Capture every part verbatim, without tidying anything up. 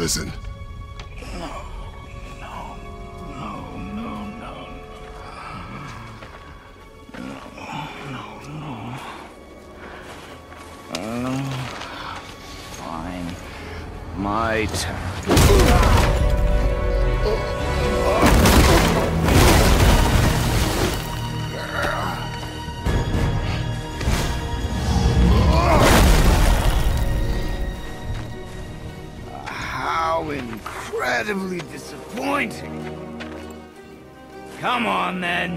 listen. No, no, no, no, no. No, no, no. Uh, fine. My turn. How incredibly disappointing. Come on, then.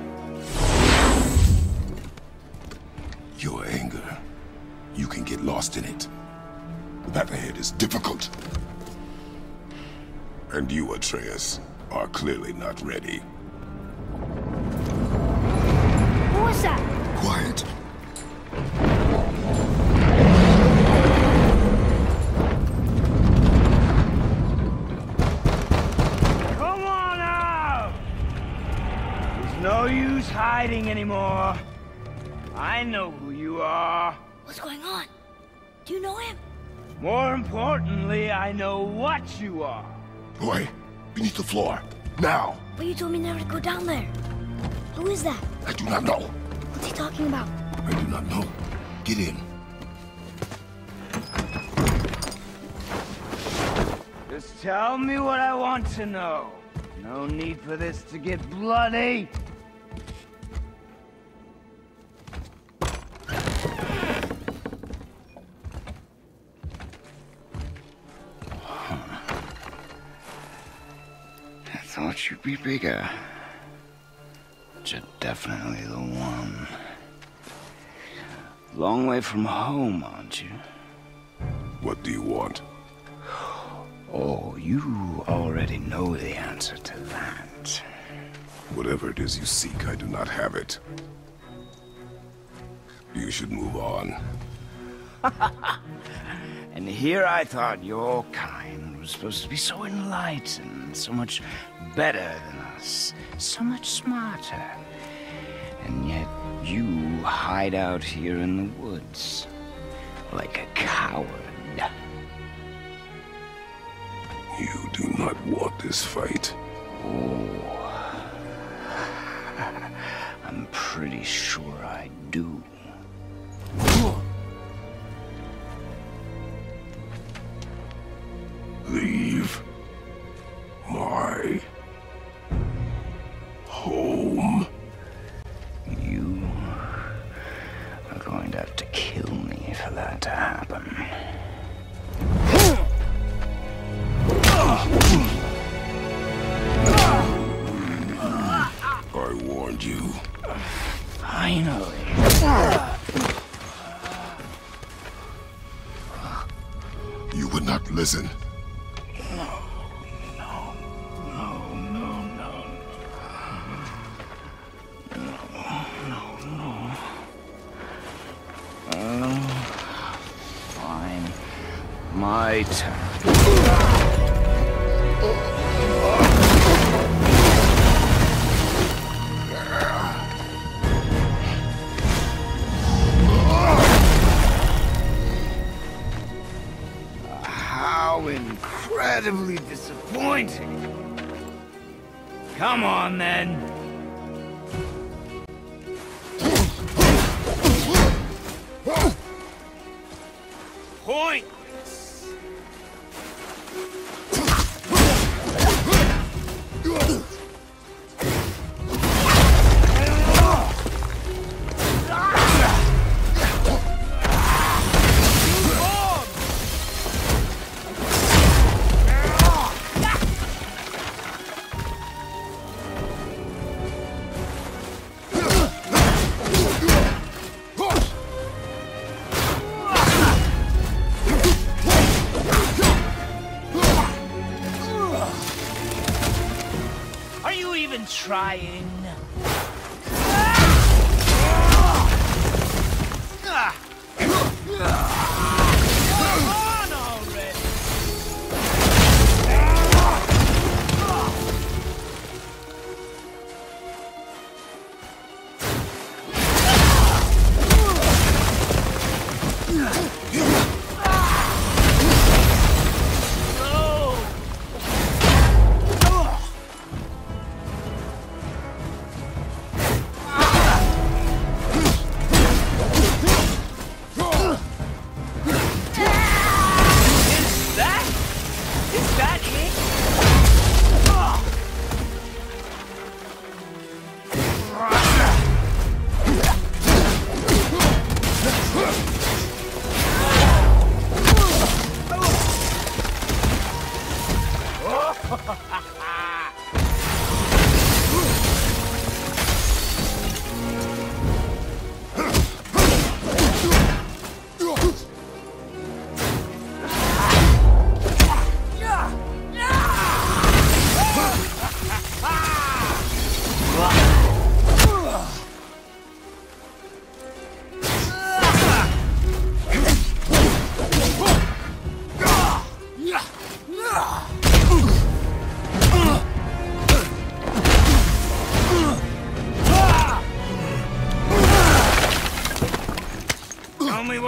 Your anger, you can get lost in it. That ahead is difficult. And you, Atreus, are clearly not ready. What was that? Quiet. Come on out! There's no use hiding anymore. I know who you are. What's going on? Do you know him? More importantly, I know what you are. Boy, beneath the floor. Now! But you told me never to go down there. Who is that? I do not know. What's he talking about? I do not know. Get in. Just tell me what I want to know. No need for this to get bloody. I thought you'd be bigger. But you're definitely the one. Long way from home, aren't you? What do you want? Oh, you already know the answer to that. Whatever it is you seek, I do not have it. You should move on. And here I thought your kind was supposed to be so enlightened, so much better than us, so much smarter. And yet you hide out here in the woods, like a coward. You do not want this fight. Oh, I'm pretty sure I do. Leave my home. You are going to have to kill me for that to happen. I warned you. Finally. You would not listen. No, no, no, no, no. No, no, no. Uh, fine. My turn. How incredibly disappointing. Come on, then. Pointless. Are you even trying? Come on already! No!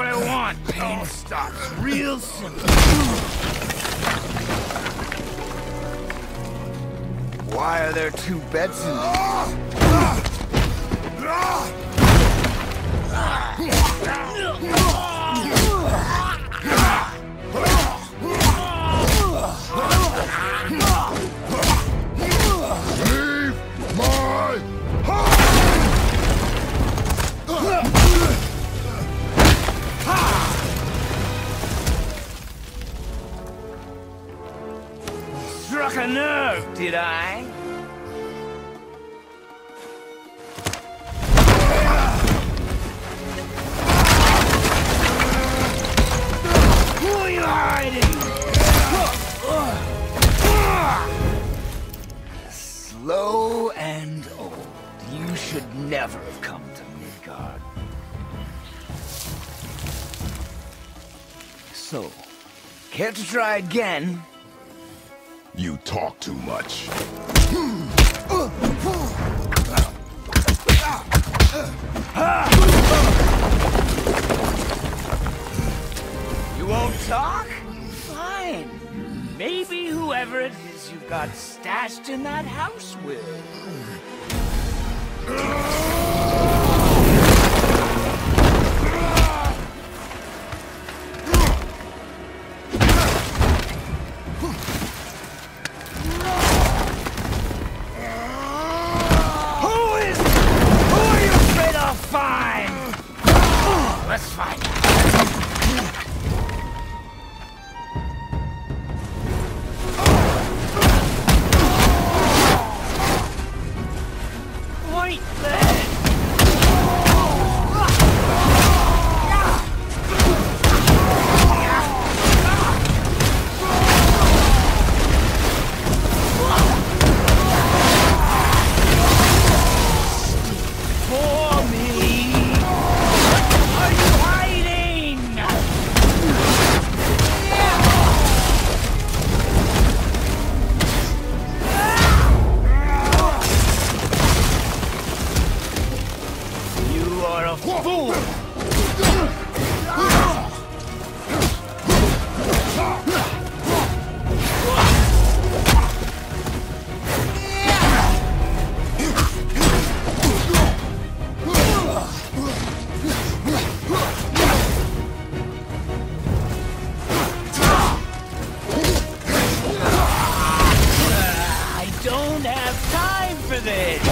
what I want. Pain stops real simple. Why are there two beds in there? Struck a nerve, did I? Who are you hiding? Slow and old. You should never have come to Midgard. So, care to try again? You talk too much. You won't talk? Fine. Maybe whoever it is you've got stashed in that house will. Let's find out. Wait there. For me. Fool! I don't have time for this!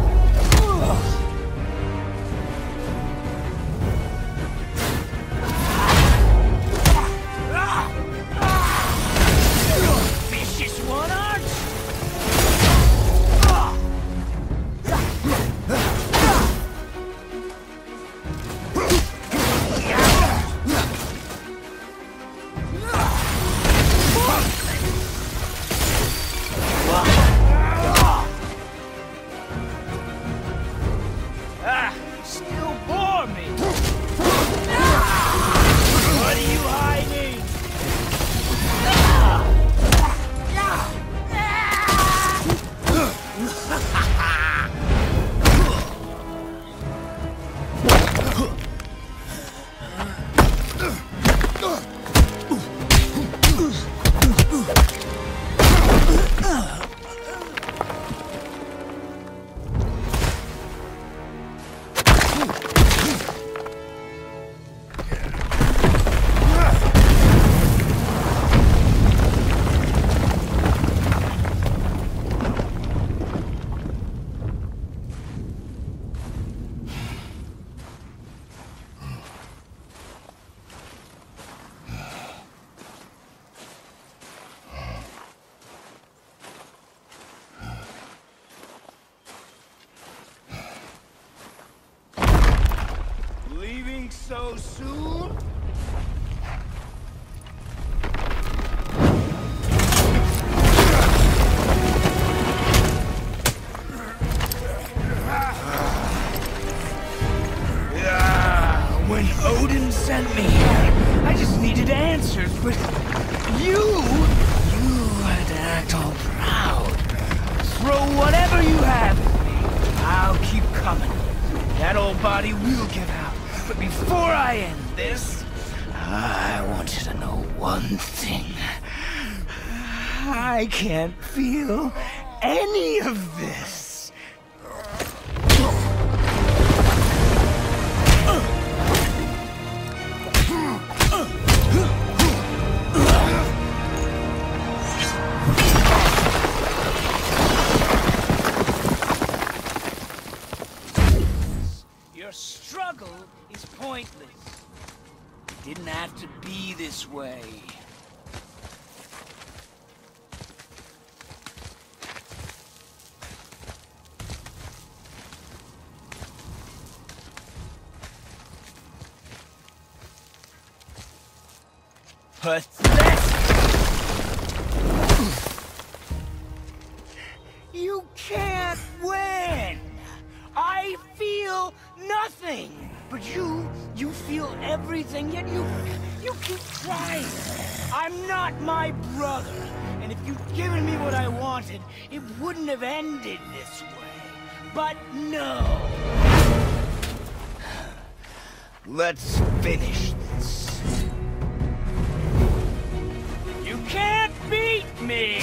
So soon? Yeah, when Odin sent me here, I just needed answers, but you, you had to act all proud. Throw whatever you have at me. I'll keep coming. That old body will give out. But before I end this, I want you to know one thing. I can't feel any of this. Your struggle is pointless. It didn't have to be this way. Pathetic! You can't win! I feel nothing! But you, you feel everything, yet you, you keep trying. I'm not my brother, and if you'd given me what I wanted, it wouldn't have ended this way. But no! Let's finish this. You can't beat me!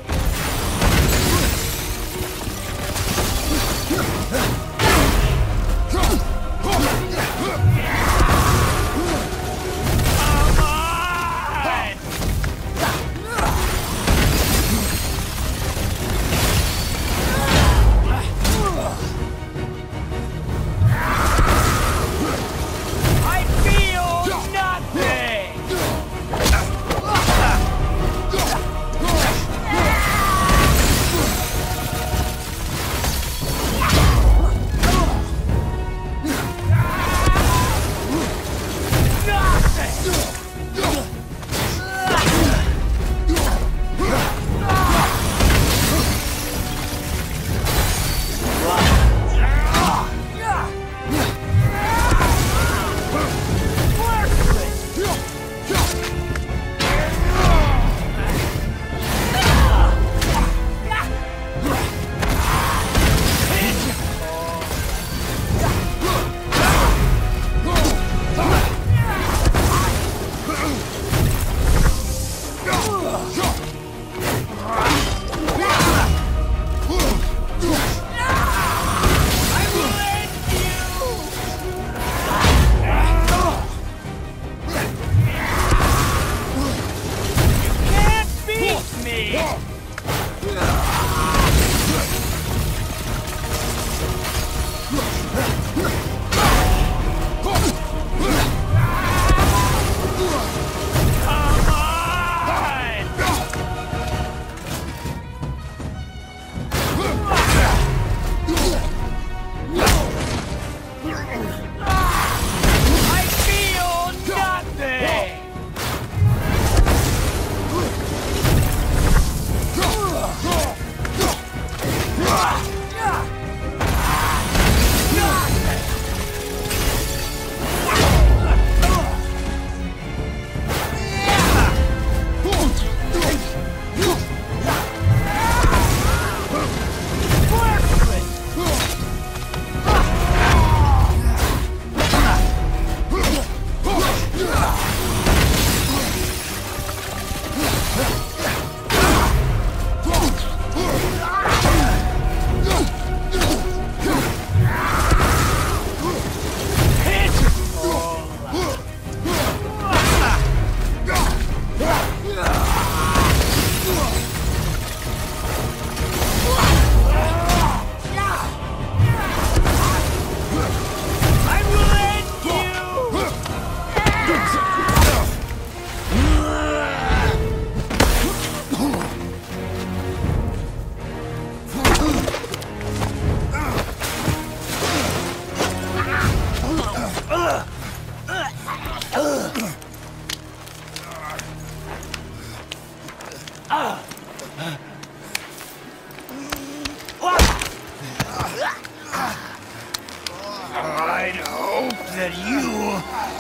I'd hope that you,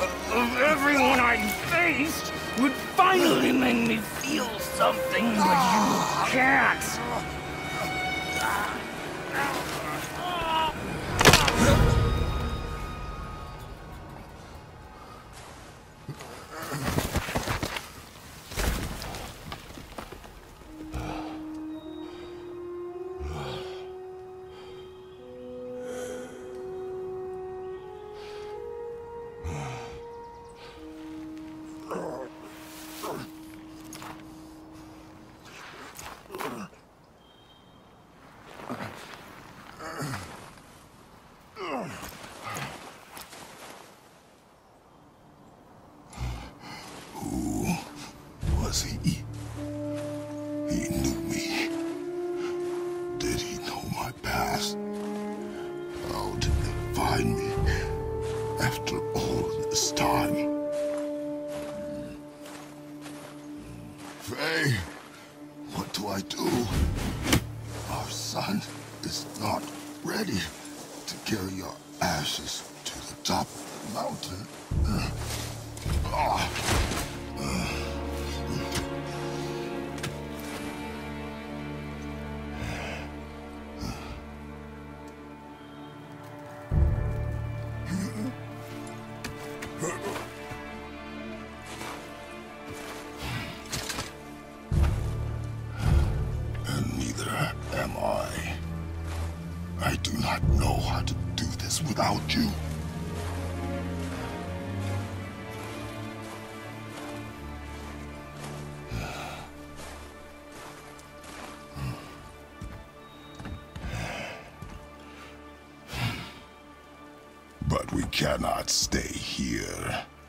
of everyone I faced, would finally make me feel something, but you can't. Who was he? He knew me. Did he know my past? How did they find me after all this time? Faye, what do I do? Our son is not ready to carry your ashes to the top of the mountain. Uh, ah, uh, and neither am I. I do not know how to do this without you. But we cannot stay here.